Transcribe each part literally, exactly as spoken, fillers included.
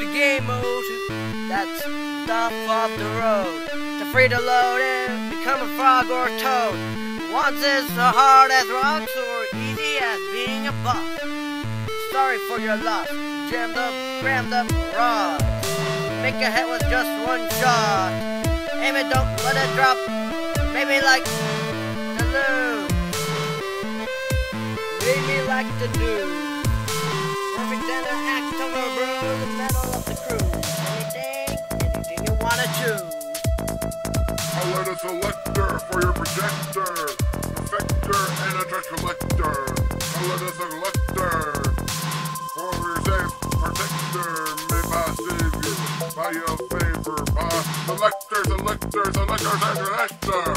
the game mode. That's stuff off the road. To free to load and become a frog or a toad. Once it's so hard as rocks or easy as being a boss. Sorry for your loss. Jammed up, crammed up, raw. Make a hit with just one shot. Aim it, don't let it drop. Maybe like the lose. Maybe like the news. Perfect and an act over, bro. The metal of the crew. Anything, anything you wanna choose. I let a selector for your projector, perfector and a trash collector. I let a selector for your safe protector. May my savior by your favor, by selector, selector, selector, selector.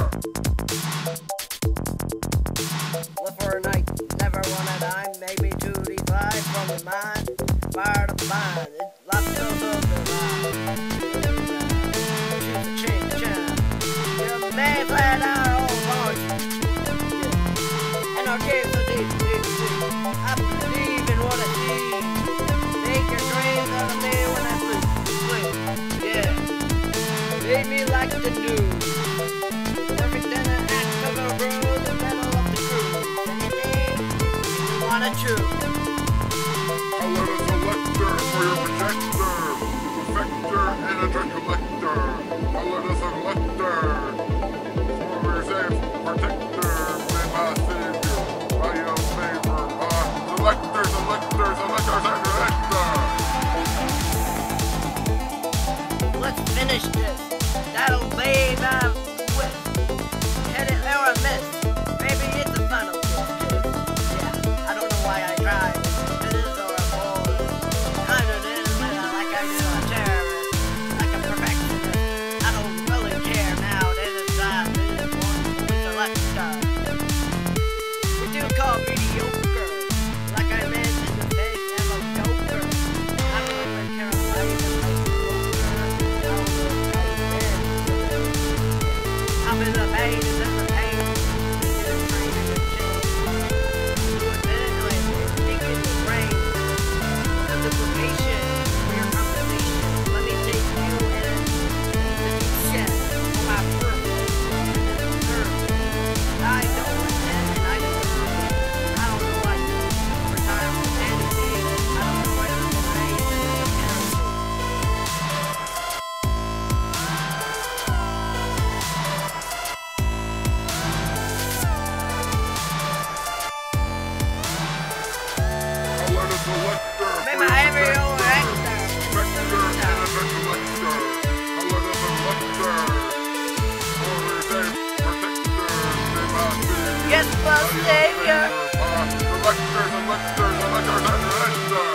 Live for a night, never one a dime, maybe two D five from the mind, fire to bind, it lots of the line. Choose a change, chance. You may flat out all bunch. Yeah. And our games are deep, deep, deep. I believe in what I see. Make your dreams out of me when I sleep, sleep. Yeah. Leave me like the news. Perfect and an act of a bro, the metal of the crew. Anything you wanna choose. I let a selector for your projector, perfector and a trash collector. I let a selector for your safe protector. May my savior by your favor, by selector, selector, selector, selector. Let's finish this. That'll be my whip. Hit it or a miss. Maybe it's a final kiss. Yeah, I don't know why I tried. This is or a ball. I do this like I do a terrorist. Like a perfectionist. I don't really care now. This is that. This is one. This is left star. We do call mediocre. Like I mentioned in the face of a joker. I don't really care if I even like I'm in the pain, it's in the pain. It's in the train, it's in the chain. Do it minutely, think in the brain. The duplication for your conversation. Let me take you in the deep shed for my purpose. I don't pretend and I don't prove. I don't know what to do. For time and anything. I don't know what to say. Make my every old actor. Yes, but savior. Selector, selector, selector, selector.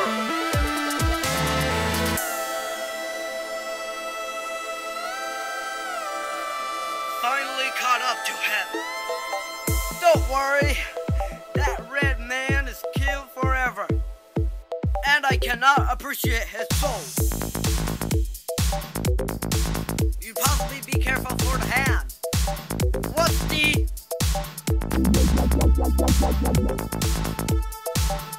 Finally caught up to him. Don't worry, that red man is killed forever. And I cannot appreciate his soul. You possibly be careful for the hand. What's the